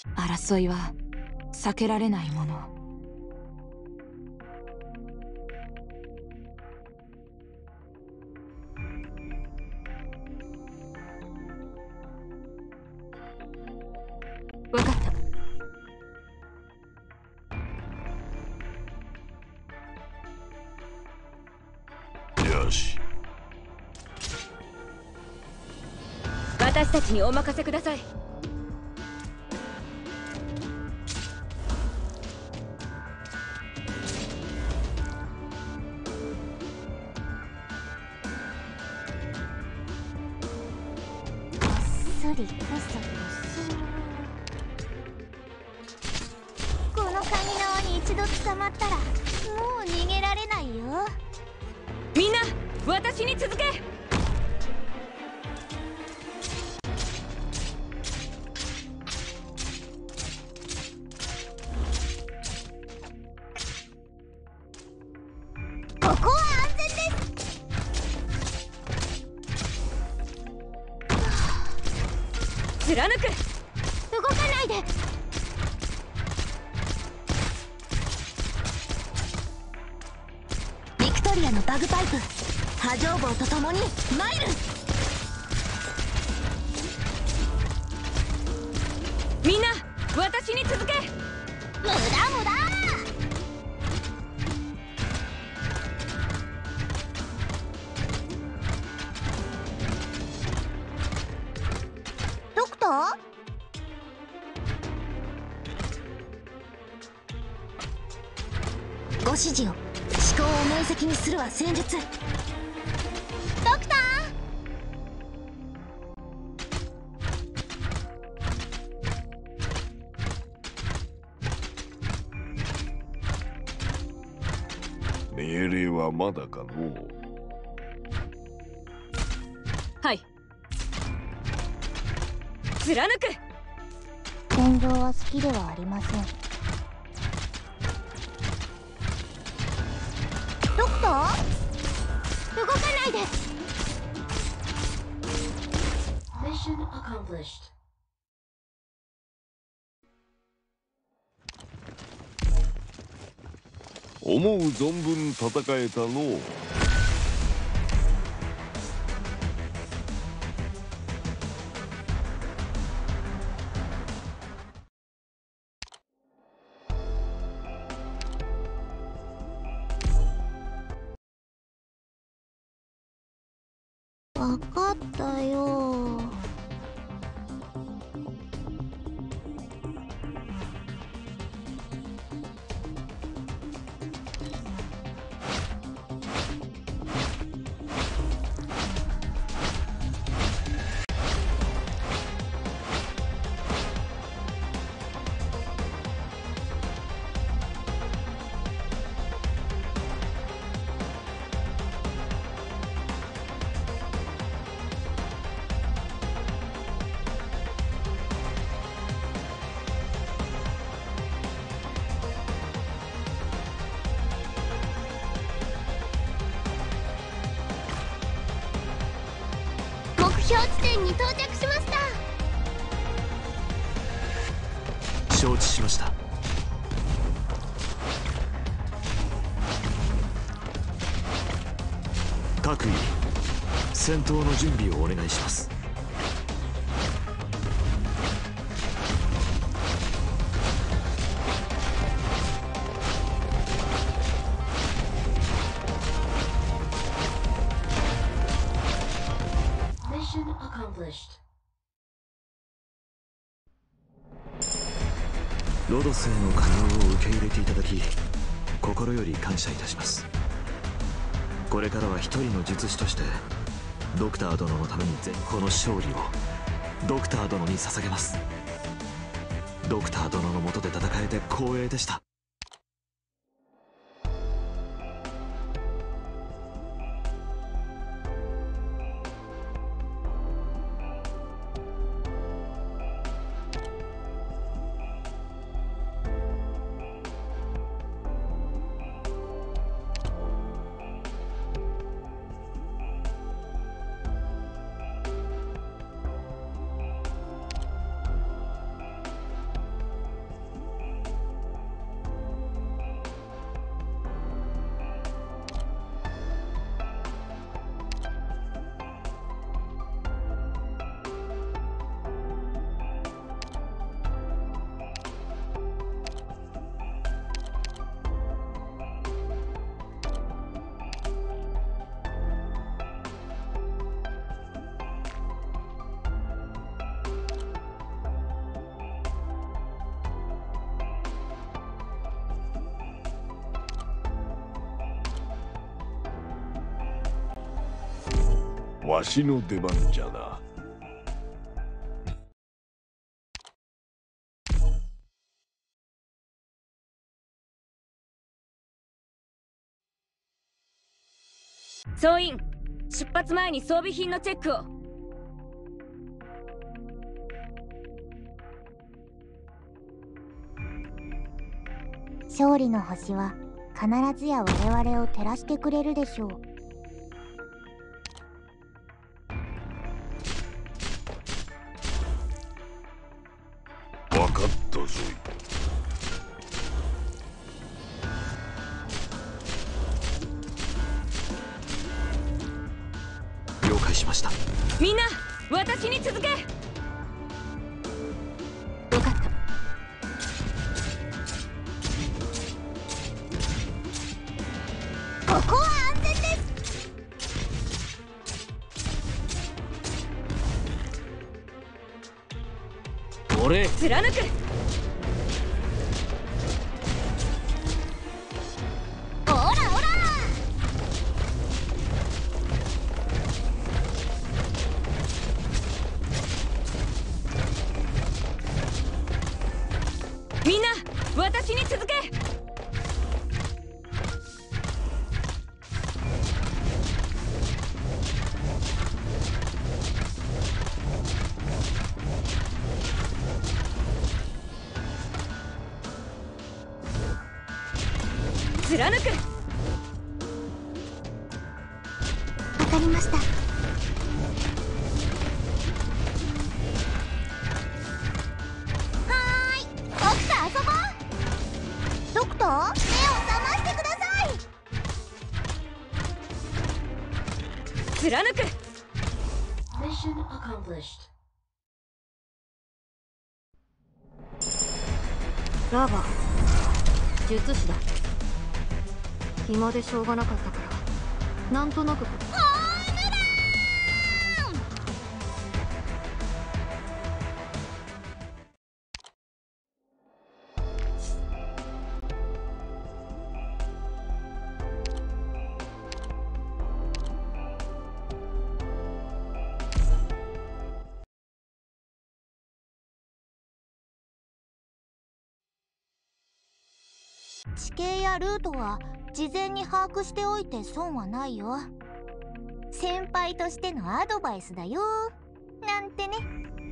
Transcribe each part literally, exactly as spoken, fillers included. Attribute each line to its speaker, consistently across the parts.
Speaker 1: 争いは避けられないもの。分かった。
Speaker 2: よし。
Speaker 3: 私たちにお任せください。
Speaker 4: こっそりこそこそ。このカニ縄に一度捕まったらもう逃げられないよ。
Speaker 3: みんな私に続け。
Speaker 4: ここは安全です。
Speaker 3: 貫く。
Speaker 4: 動かないで。ビクトリアのバグパイプ波状棒とともにマイル。
Speaker 3: みんな私に続け。
Speaker 4: 無駄無駄。ドクター？ご指示を。思考を明晰にするは戦術。ドクタ
Speaker 2: ー命令はまだかのう。
Speaker 3: はい。貫く。
Speaker 4: 戦場は好きではありません。ドクター？動かないで。
Speaker 5: Mission accomplished.
Speaker 2: 思う存分戦えたのう。
Speaker 4: わかったよ。目標地点に到着しました。
Speaker 6: 承知しました。各位、戦闘の準備をお願いします。
Speaker 5: Mission accomplished.
Speaker 6: ロドスへの加入を受け入れていただき、心より感謝いたします。これからは一人の術師としてドクター殿のために全この勝利をドクター殿に捧げます。ドクター殿の下で戦えて光栄でした。
Speaker 2: わしの出番じゃな。
Speaker 3: 総員、出発前に装備品のチェックを。
Speaker 7: 勝利の星は必ずや我々を照らしてくれるでしょう。
Speaker 2: 分かったぞい。
Speaker 6: 了解しました。
Speaker 3: みんな私に続け。
Speaker 1: 分かった。
Speaker 7: ここは安全です。
Speaker 8: 俺
Speaker 3: 貫く。
Speaker 7: オラオラ。
Speaker 3: みんな私に続け。貫く。
Speaker 7: わかりました。はーい、僕と遊ぼう。ドクター、目を覚ましてください。
Speaker 3: 貫く。
Speaker 5: Mission accomplished.
Speaker 9: ラバ術師だ。暇でしょうがなかったからなんとなく。
Speaker 7: 地形やルートは事前に把握しておいて損はないよ。先輩としてのアドバイスだよなんてね。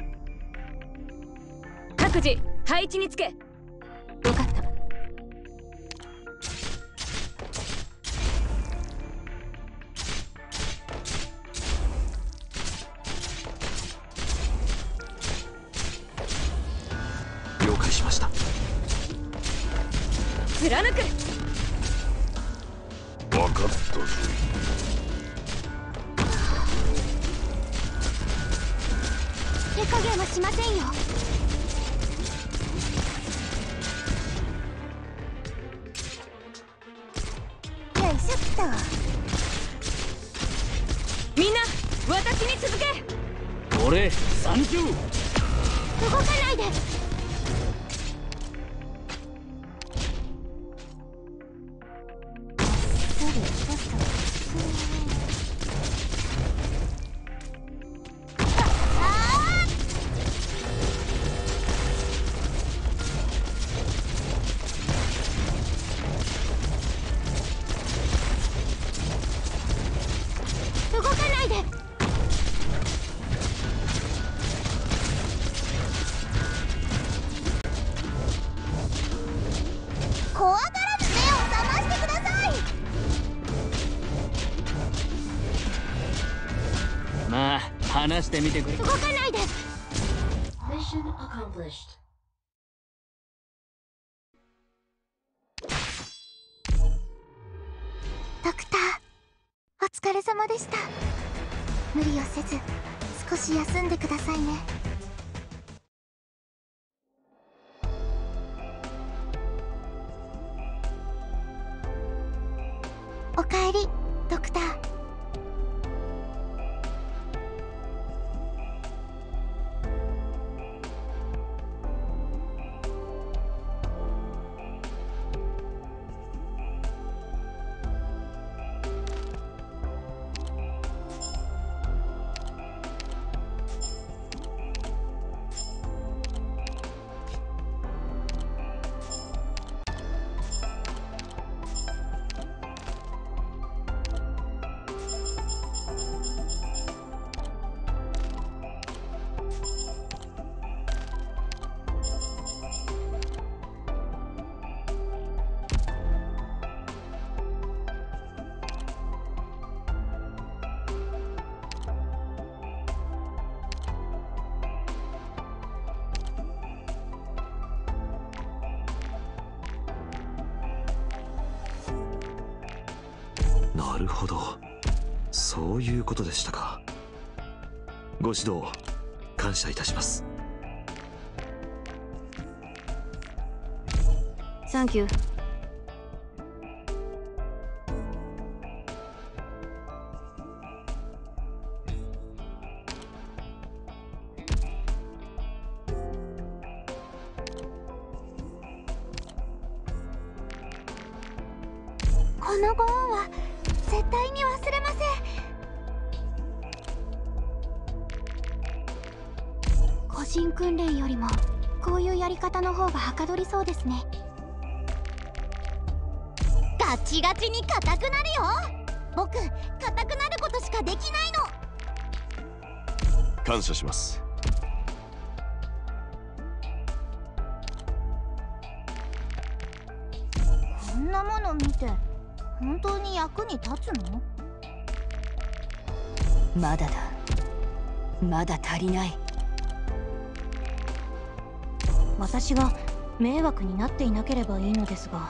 Speaker 3: 各自配置につけ。
Speaker 1: 分かった。
Speaker 6: 了解しました。
Speaker 3: 貫く。
Speaker 2: 分かったぞ
Speaker 7: い。手加減はしませんよ。よいしょっと。
Speaker 3: みんな私に続け。
Speaker 8: 俺サンキュー。
Speaker 7: 動かないで。動かないで。怖がらず目を覚ましてください。
Speaker 8: まあ話してみてくれ。
Speaker 7: 動かないで。
Speaker 5: Mission accomplished.
Speaker 7: ドクター、お疲れ様でした。無理をせず少し休んでくださいね。おかえり、ドクター。
Speaker 6: なるほど、そういうことでしたか。ご指導感謝いたします。
Speaker 9: サンキュー。
Speaker 7: このご恩は絶対に忘れません。個人訓練よりもこういうやり方の方がはかどりそうですね。ガチガチに硬くなるよ。僕硬くなることしかできないの。
Speaker 2: 感謝します。
Speaker 7: こんなもの見て本当に役に立つの？
Speaker 3: まだだ、まだ足りない。
Speaker 7: 私が迷惑になっていなければいいのですが。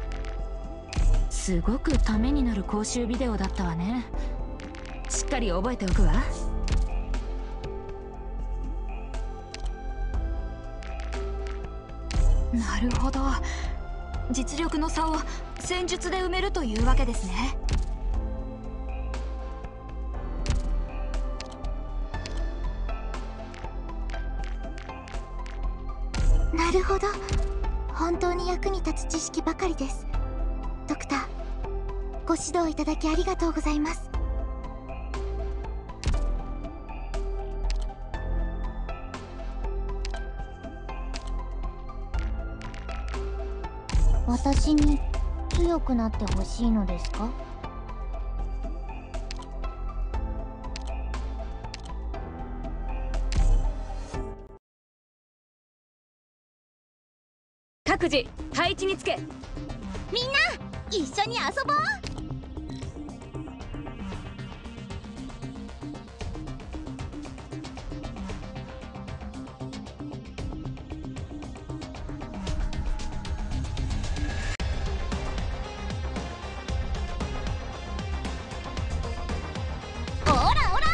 Speaker 3: すごくためになる講習ビデオだったわね。しっかり覚えておくわ。
Speaker 1: なるほど、実力の差を戦術で埋めるというわけですね。
Speaker 7: なるほど、本当に役に立つ知識ばかりです。ドクター、ご指導いただきありがとうございます。私に強くなってほしいのですか？
Speaker 3: 各自配置につけ。
Speaker 7: みんな一緒に遊ぼう。オラオラ。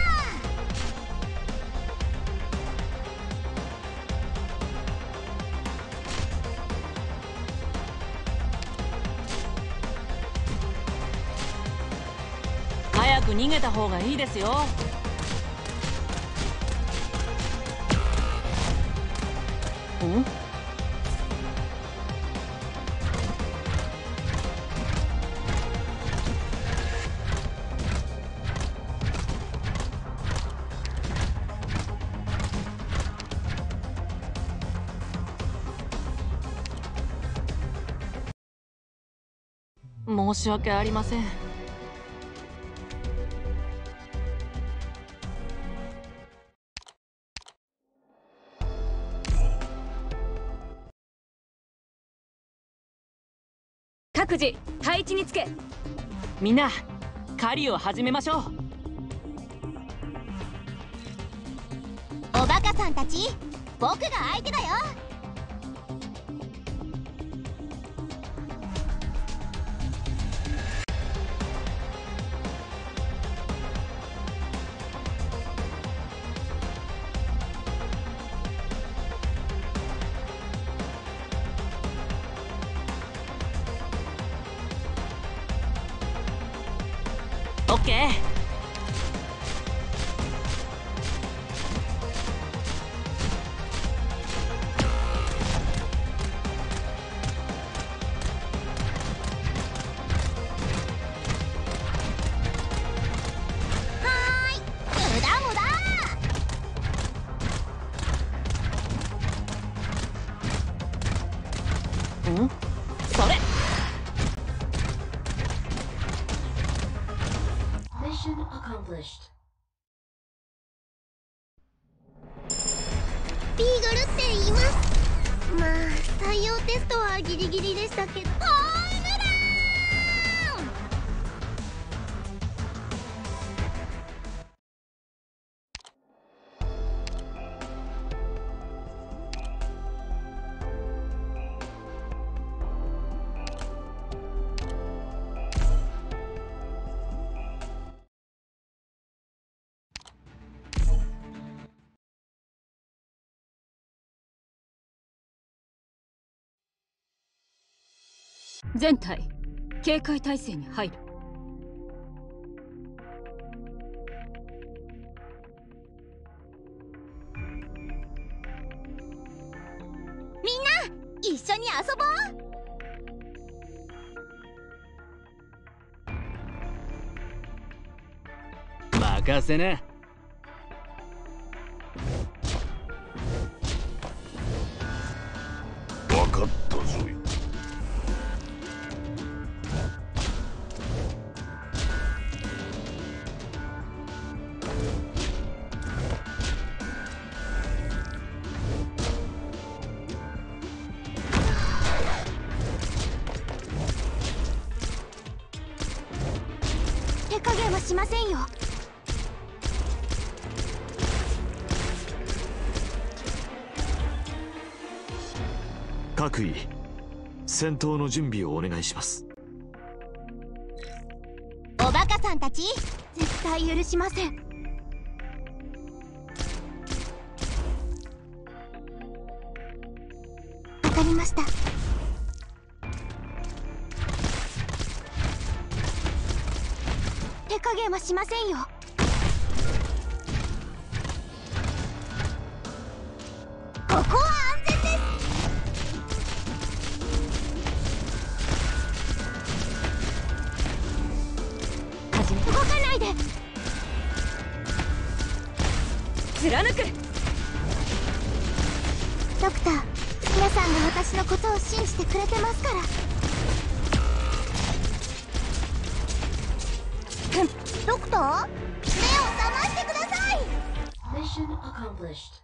Speaker 8: 早く逃げた方がいいですよ。ん？申し訳ありません。
Speaker 3: 各自配置につけ。
Speaker 8: みんな狩りを始めましょう。
Speaker 7: おバカさんたち、僕が相手だよ。
Speaker 8: オッケー。ん？それ。
Speaker 5: Mission accomplished.
Speaker 7: ビーグルって言います。まあ採用テストはギリギリでしたけど。ホームラン！
Speaker 3: 全隊警戒態勢に入る。
Speaker 7: みんな一緒に遊ぼう。
Speaker 10: 任せな。
Speaker 2: 分かったぞい。
Speaker 7: 手加減はしませんよ。
Speaker 6: 各位、戦闘の準備をお願いします。
Speaker 7: おバカさんたち、絶対許しません。わかりました。手加減はしませんよ。ここは安全です。動かないで。
Speaker 3: 貫く。
Speaker 7: ドクター、皆さんが私のことを信じてくれてますから。ドクター、目を覚ましてください。
Speaker 5: Mission accomplished.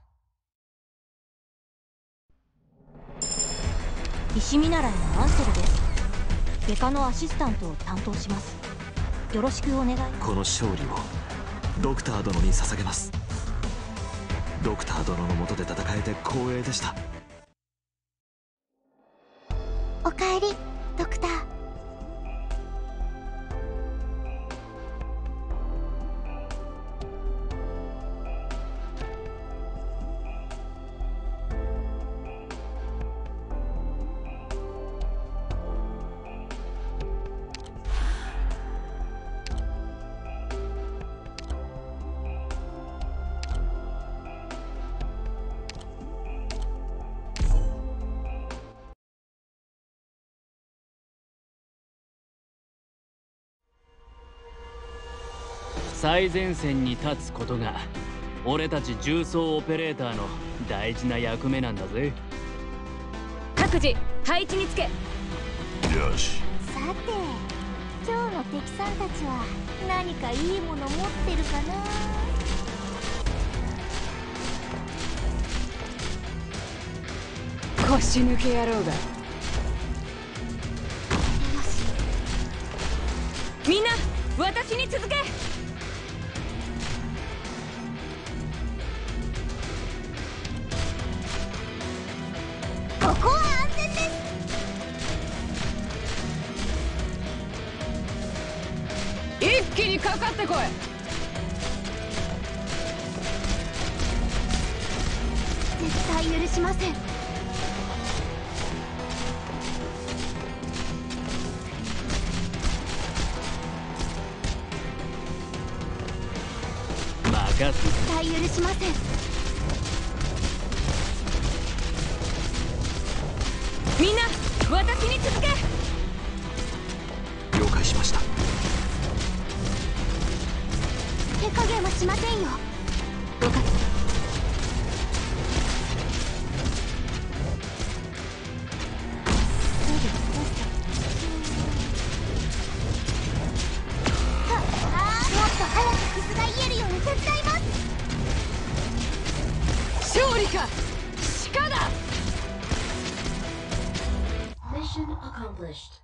Speaker 9: 石見習いのアンセルです。外科のアシスタントを担当します。よろしくお願い。
Speaker 6: この勝利をドクター殿に捧げます。ドクター殿の下で戦えて光栄でした。
Speaker 7: おかえり、ドクター。
Speaker 10: 最前線に立つことが俺たち重装オペレーターの大事な役目なんだぜ。
Speaker 3: 各自配置につけ。
Speaker 2: よし。
Speaker 7: さて、今日の敵さんたちは何かいいもの持ってるかな。
Speaker 3: 腰抜け野郎が。みんな私に続け。
Speaker 7: ここは安全です。
Speaker 3: 一気にかかってこい。
Speaker 7: 絶対許しません。絶対許しません。
Speaker 3: みんな私に続け。
Speaker 6: 了解しました。
Speaker 7: 手加減はしませんよ。
Speaker 3: 分かった。
Speaker 7: もっと早く傷が癒えるように手伝います。
Speaker 3: 勝利か鹿だ。
Speaker 5: Mission accomplished.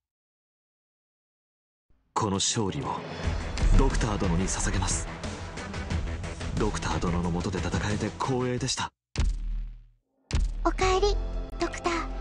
Speaker 6: この勝利をドクター殿に捧げます。ドクター殿の下で戦えて光栄でした。
Speaker 7: おかえり、ドクター。